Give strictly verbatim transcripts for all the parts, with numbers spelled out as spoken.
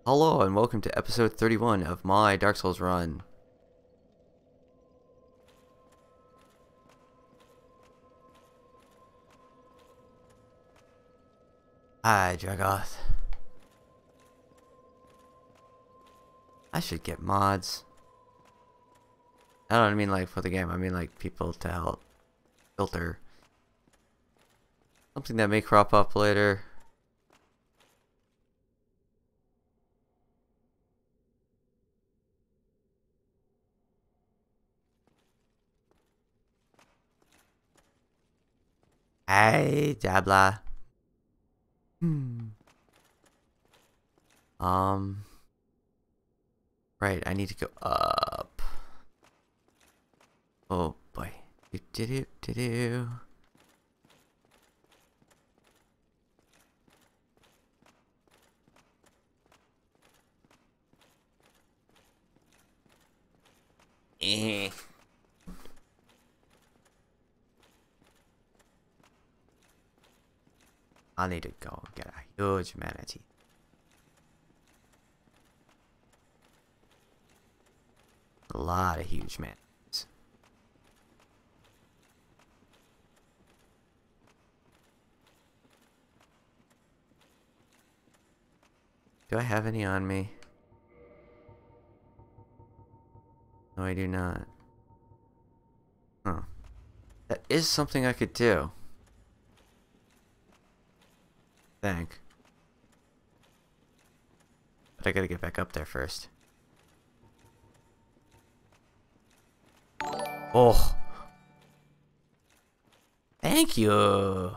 Hello and welcome to episode thirty-one of my Dark Souls run. Hi, Dragoth. I should get mods. I don't mean like for the game, I mean like people to help filter something that may crop up later. Hey, Dabla. Hmm. Um. Right, I need to go up. Oh boy. Do do do do do. Eh. I need to go get a huge manatee. A lot of huge manatees. Do I have any on me? No, I do not. Huh. That is something I could do. Think. But I gotta get back up there first. Oh. Thank you.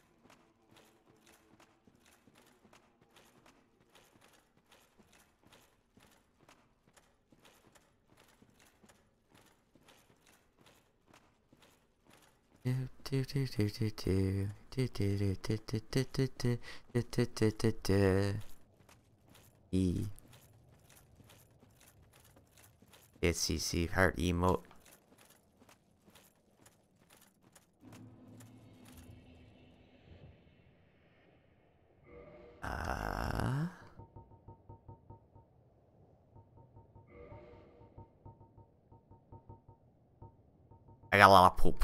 Do do do do do do do do do do do do do do do do do do. E. It's C C heart emote. Uh. I got a lot of poop.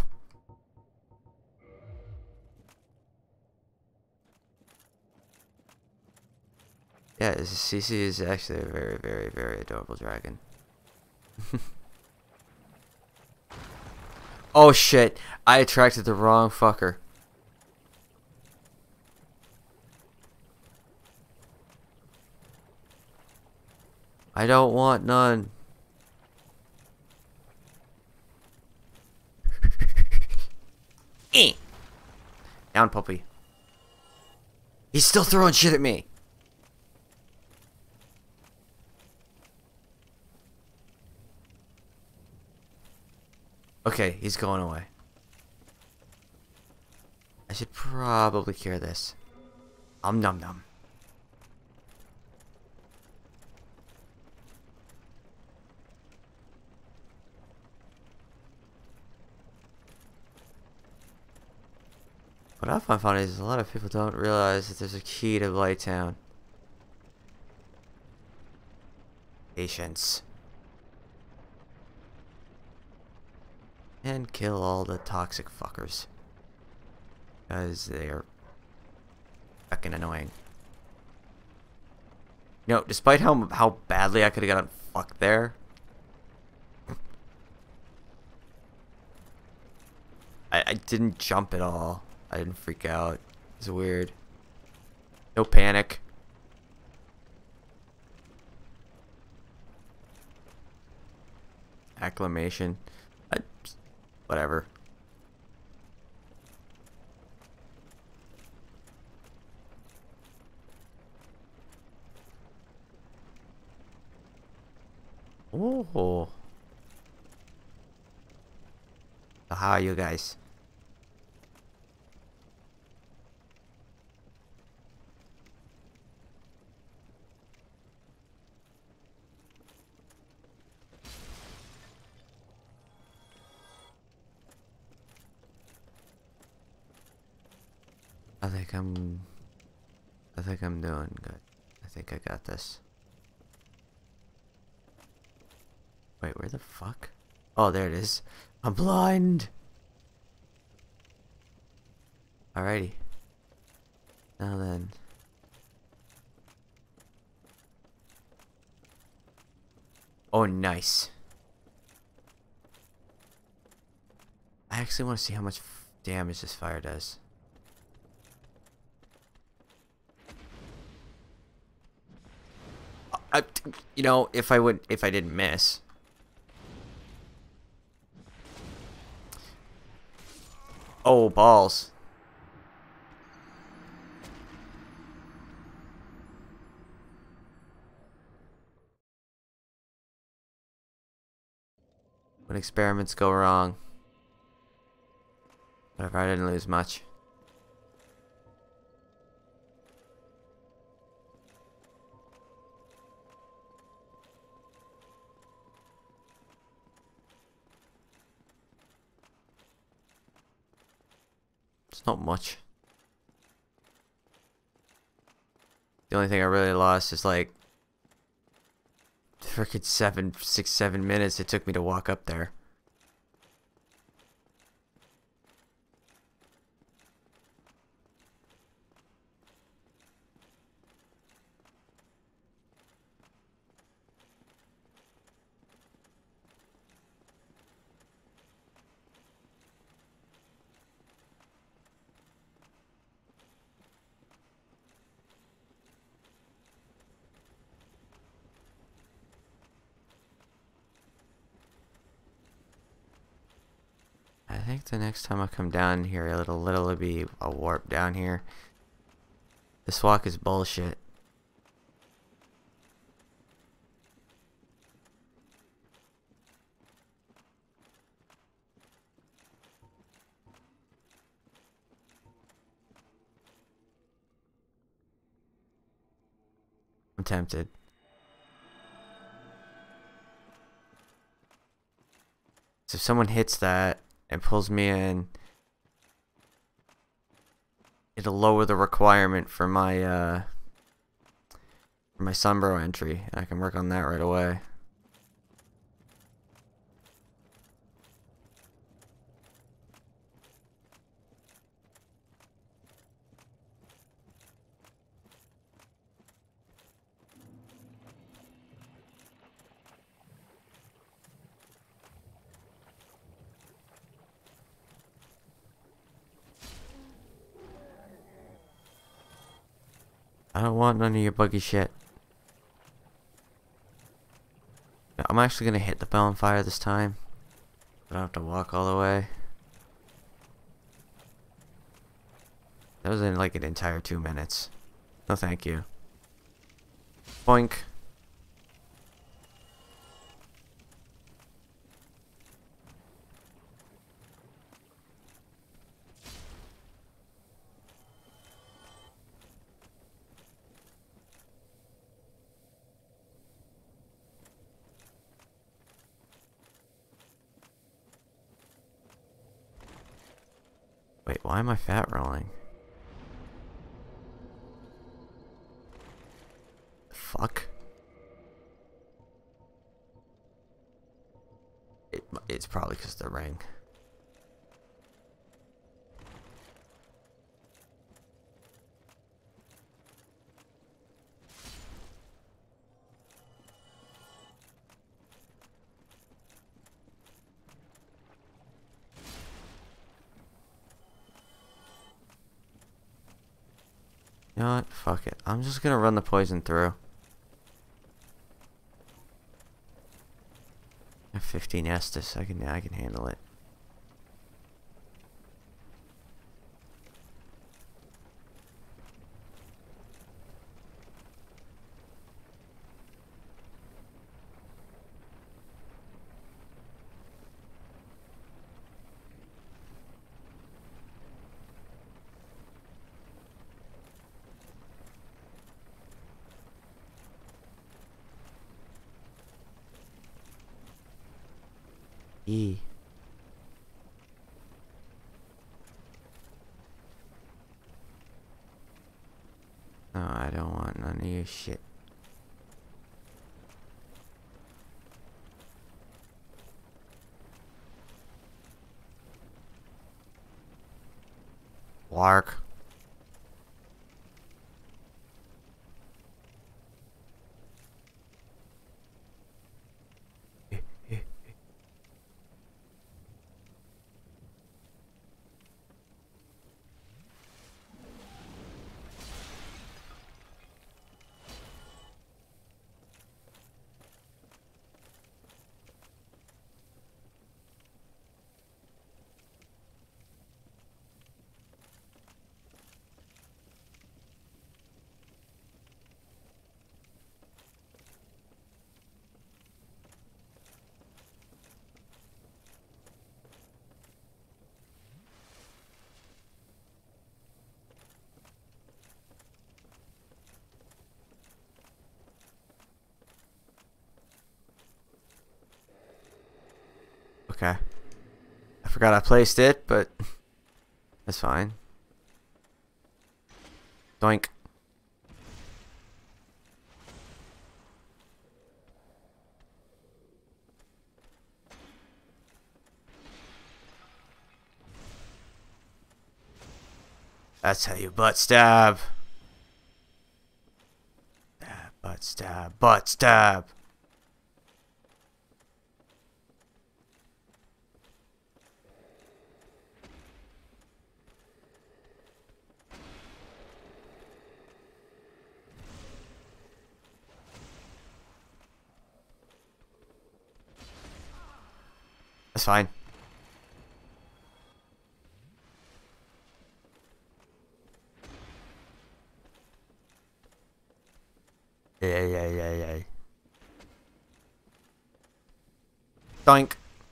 Yeah, C C is actually a very, very, very adorable dragon. Oh shit, I attracted the wrong fucker. I don't want none. Eh. Down, puppy. He's still throwing shit at me. Okay, he's going away. I should probably cure this. Um num num. What I find funny is a lot of people don't realize that there's a key to Blighttown. Patience. And kill all the toxic fuckers. Because they're fucking annoying. You know, despite how how badly I could have gotten fucked there, I, I didn't jump at all. I didn't freak out. It's weird. No panic. Acclamation. I, whatever. Oh. So how are you guys? I think I'm I think I'm doing good. I think I got this. Wait, where the fuck? Oh, there it is. I'm blind. Alrighty. Now then. Oh, nice. I actually want to see how much f damage this fire does. I, you know, if I would, if I didn't miss. Oh, balls. When experiments go wrong. Whatever, I didn't lose much. It's not much. The only thing I really lost is like freaking seven, six, seven minutes it took me to walk up there. I think the next time I come down here, it'll literally be a warp down here. This walk is bullshit. I'm tempted. So if someone hits that and pulls me in, it'll lower the requirement for my uh for my Sunbro entry, and I can work on that right away. I don't want none of your buggy shit. I'm actually gonna hit the bonfire this time. I don't have to walk all the way. That was in like an entire two minutes. No thank you. Boink. Wait, why am I fat rolling? Fuck. It, it's probably because of the ring. You know what? Fuck it. I'm just gonna run the poison through. I have fifteen Estus. I can I can handle it. E. No, I don't want none of your shit. Lark. Okay. I forgot I placed it, but that's fine. Doink. That's how you butt stab. Stab, butt stab, butt stab. That's fine. Yeah, yeah, yeah, yeah. Doink.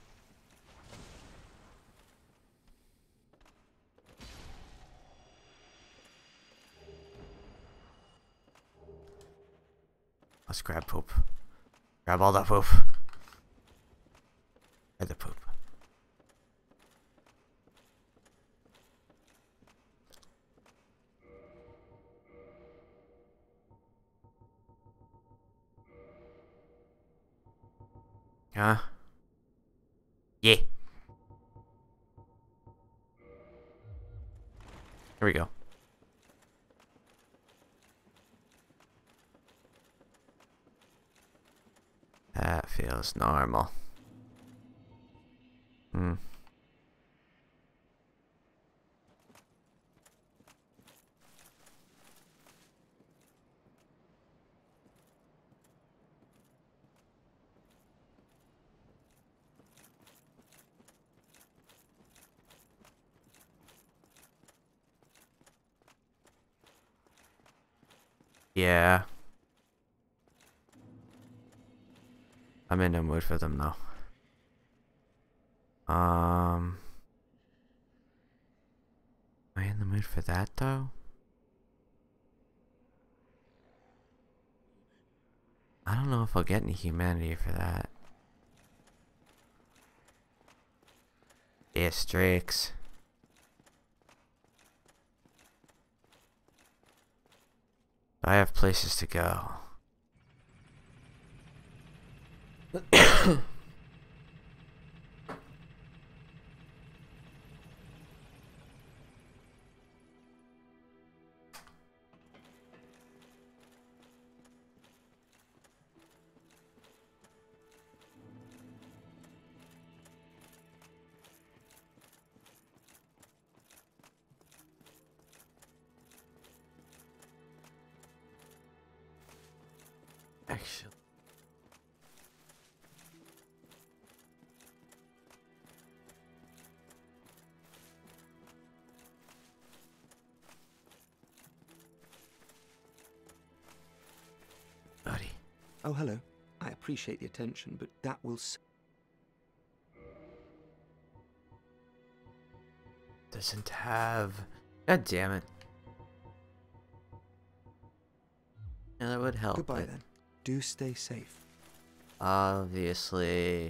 Let's grab poop. Grab all that poop. Grab the poop. Huh? Yeah. Here we go. That feels normal. Hmm. Yeah. I'm in the mood for them though. Um. Am I in the mood for that though? I don't know if I'll get any humanity for that. Districts. I have places to go. Actually. Buddy. Oh, hello. I appreciate the attention, but that will... S Doesn't have... God damn it. Yeah, that would help. Goodbye then. Do stay safe. Obviously.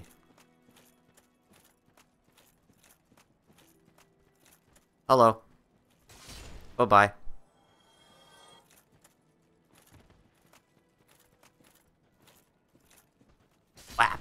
Hello. Bye-bye. Whap.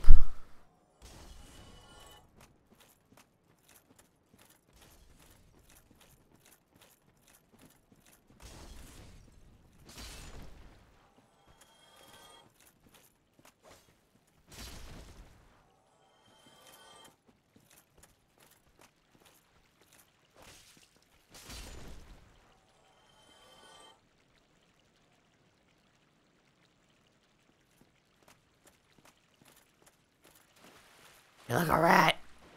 You're like a rat.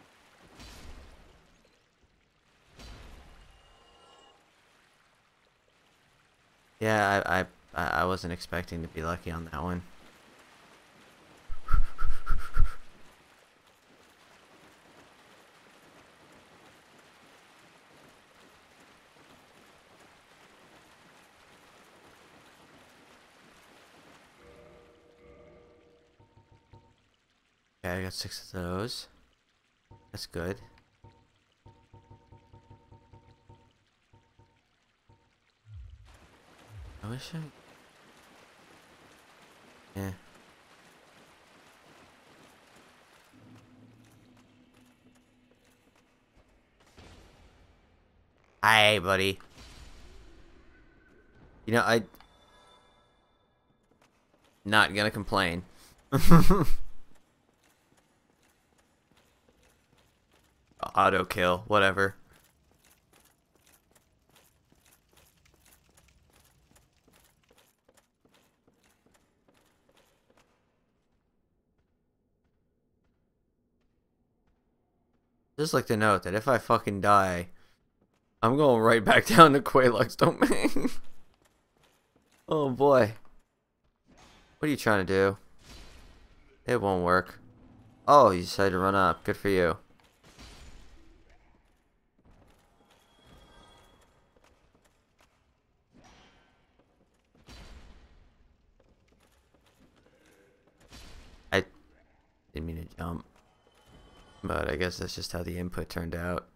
Yeah, I, I, I wasn't expecting to be lucky on that one. Okay, I got six of those. That's good. I wish I... Yeah. Hi, buddy. You know, I... Not gonna complain. Auto kill, whatever. Just like to note that if I fucking die, I'm going right back down to Quelaag's domain. Oh boy. What are you trying to do? It won't work. Oh, you decided to run up. Good for you. I didn't mean to jump. But I guess that's just how the input turned out.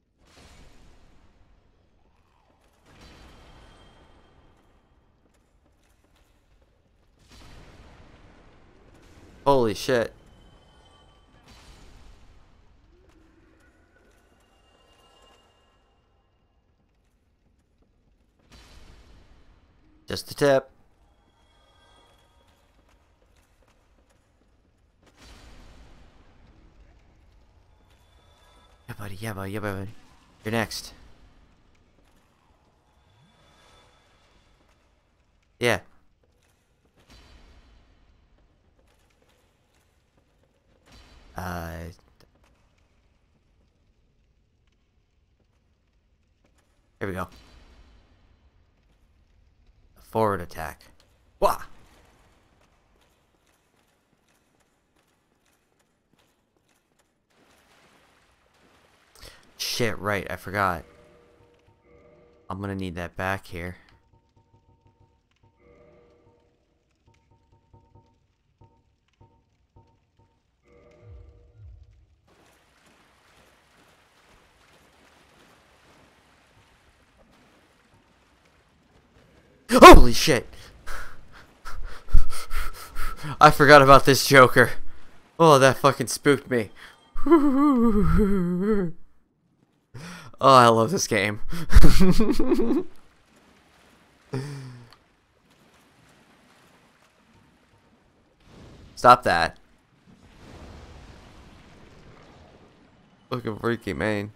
Holy shit. Just a tip. Yeah, buddy. Yeah, buddy. Yeah, buddy. You're next. Yeah. Uh... Here we go. A forward attack. Wah! Shit, right, I forgot. I'm gonna need that back here. Holy shit! I forgot about this Joker. Oh, that fucking spooked me. Oh, I love this game. Stop that. Looking freaky, man.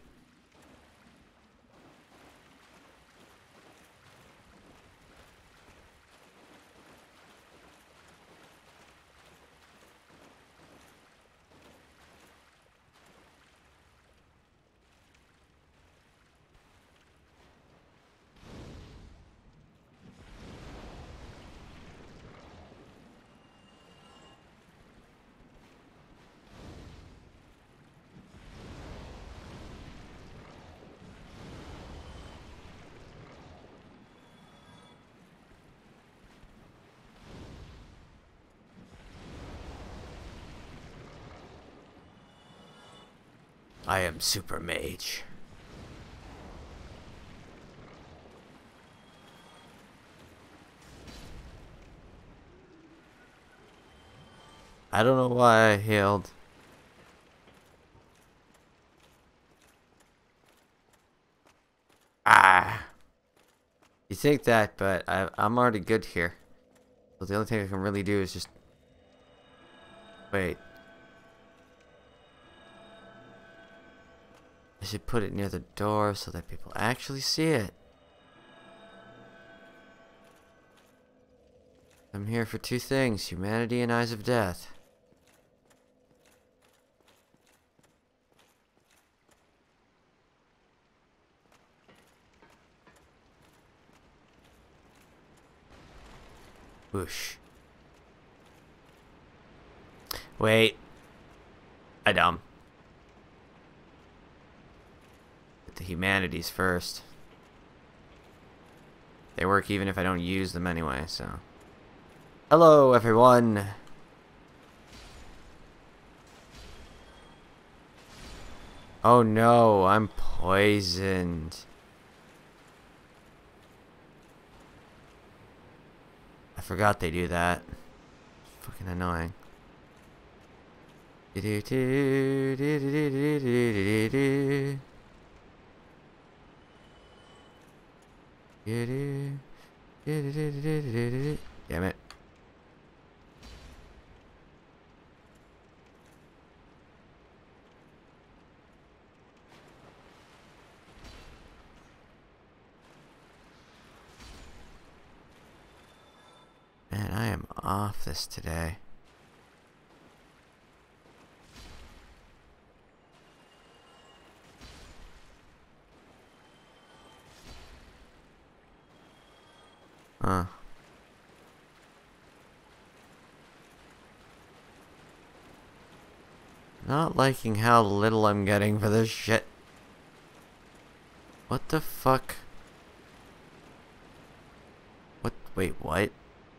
I am Super Mage. I don't know why I healed. Ah. You think that, but I, I'm already good here. So the only thing I can really do is just... Wait. I should put it near the door so that people actually see it. I'm here for two things, humanity and eyes of death. Whoosh. Wait. I dumb. Get the humanities first. They work even if I don't use them anyway, so. Hello, everyone. Oh no, I'm poisoned. I forgot they do that. It's fucking annoying. Damn it. Man, I am off this today. Huh. Not liking how little I'm getting for this shit. What the fuck? What? Wait, what?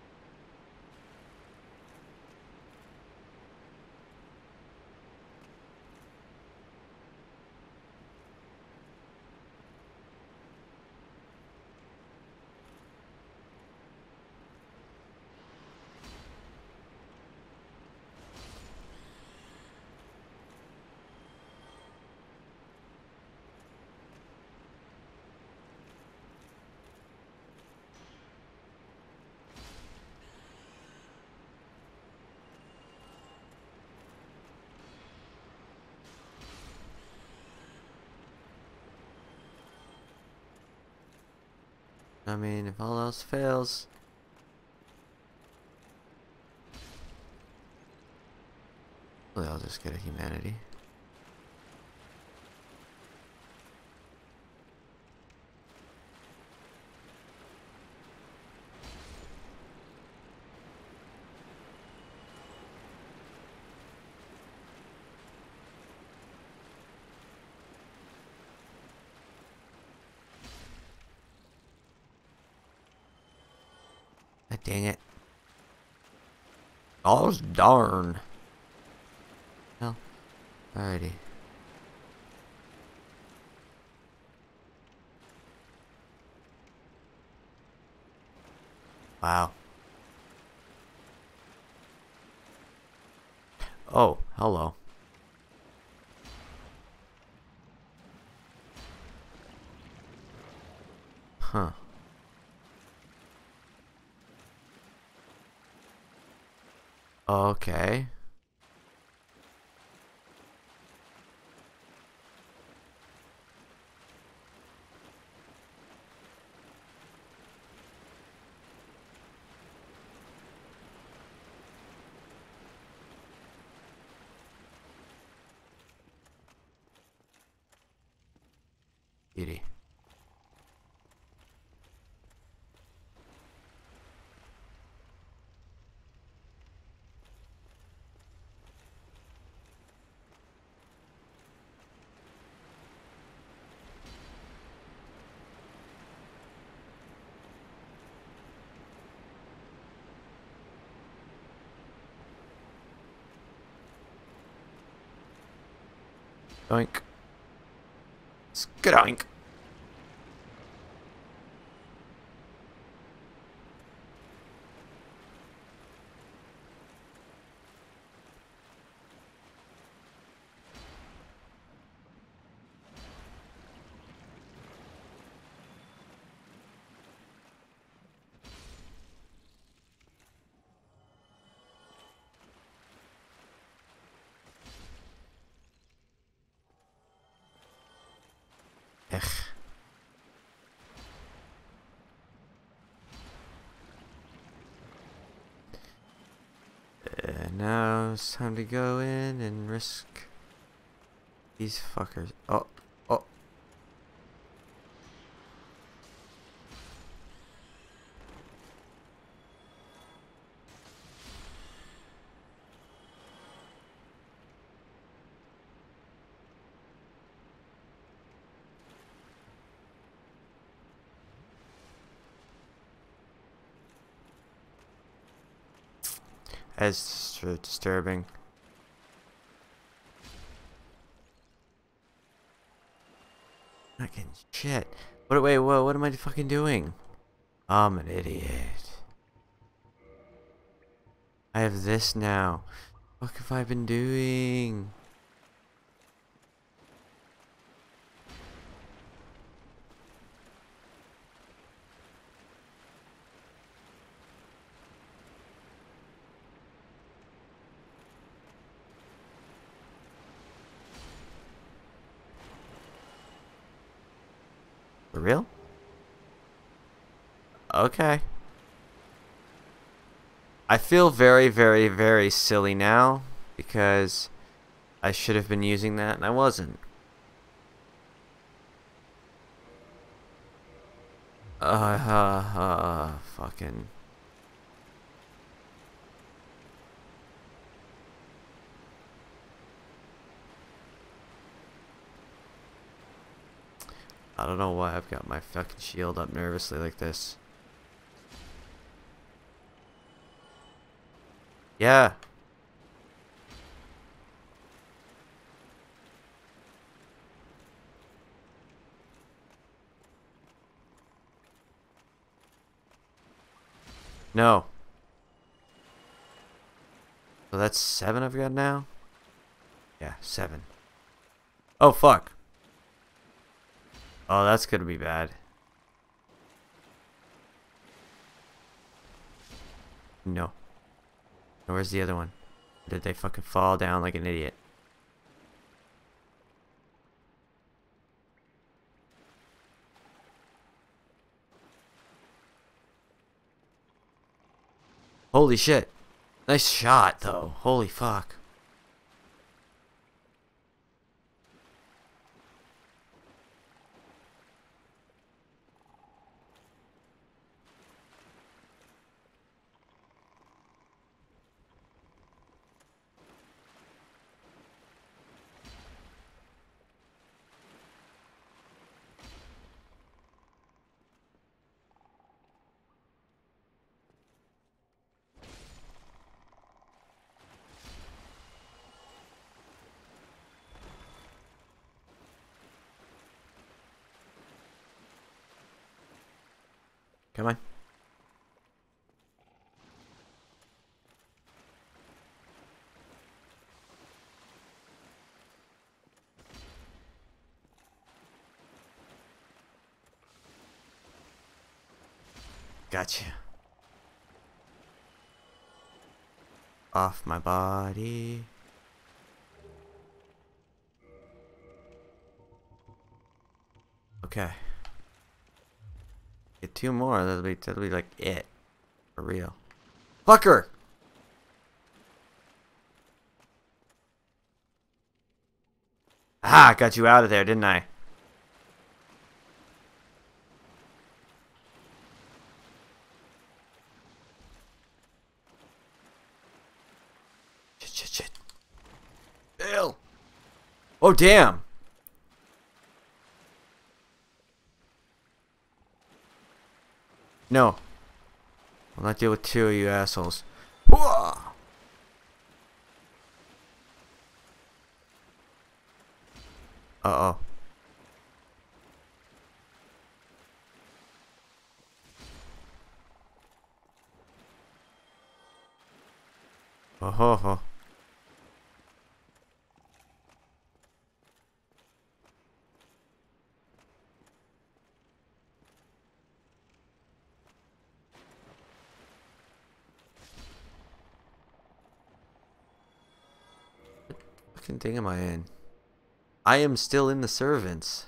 I mean, if all else fails. Well, I'll just get a humanity. God dang it. Oh, darn. Well, alrighty. Wow. Oh, hello. Huh. Okay. Beauty. Doink. Skadoink. Ugh. Uh, now it's time to go in and risk these fuckers. Oh, oh. as disturbing. Not getting shit. What? Wait, what? What am I fucking doing? I'm an idiot. I have this now. What have I been doing? For real? Okay. I feel very, very, very silly now because I should have been using that and I wasn't. Uh, uh, uh fucking. I don't know why I've got my fucking shield up nervously like this. Yeah. No. So that's seven I've got now? Yeah, seven. Oh, fuck. Oh, that's gonna be bad. No. Where's the other one? Did they fucking fall down like an idiot? Holy shit. Nice shot, though. Holy fuck. Come on. Gotcha. Off my body. Okay. Get two more. That'll be that'll be like it. For real. Fucker! Ah, got you out of there, didn't I? Shit, shit, shit. Bill! Oh, damn! No. I'll not deal with two of you assholes. Uh oh. Oh ho ho. What fucking thing am I in? I am still in the servants.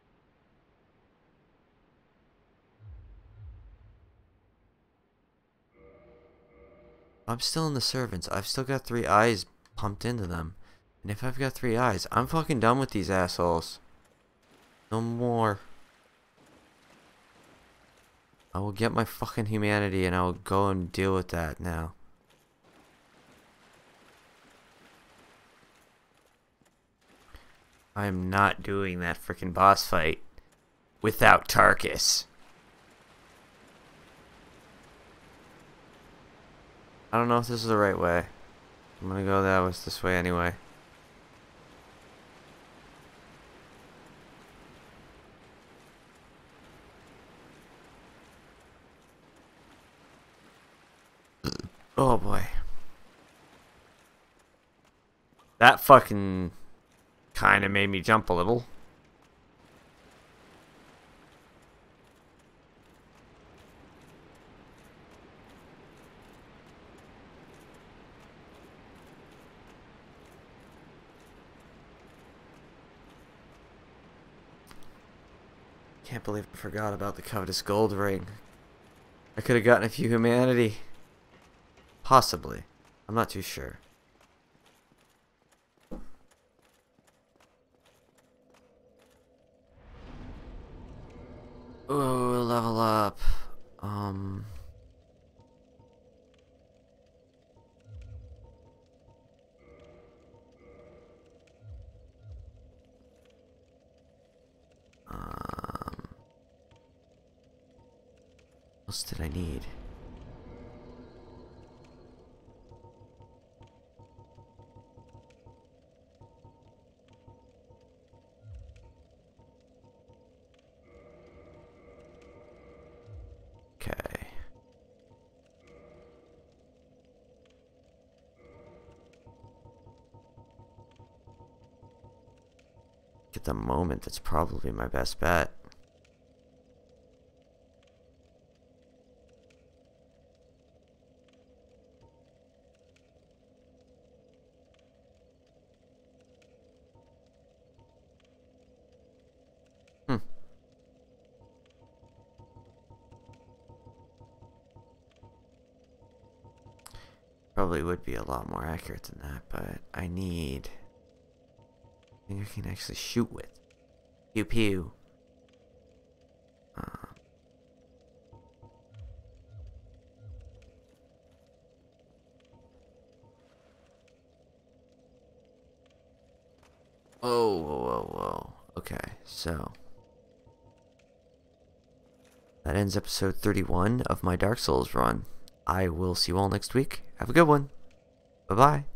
I'm still in the servants. I've still got three eyes pumped into them. And if I've got three eyes, I'm fucking done with these assholes. No more. I will get my fucking humanity and I will go and deal with that now. I am not doing that freaking boss fight without Tarkus. I don't know if this is the right way. I'm gonna go that was this way anyway. Oh boy. That fucking kind of made me jump a little. Can't believe I forgot about the covetous gold ring. I could have gotten a few humanity. Possibly. I'm not too sure. Oh, level up. Um... Um... What else did I need? Okay. At the moment, that's probably my best bet. Hmm. Probably would be a lot more accurate than that, but I need... I think I can actually shoot with. Pew pew. Uh, whoa, whoa, whoa, whoa. Okay, so... that ends episode thirty-one of my Dark Souls run. I will see you all next week. Have a good one. Bye-bye.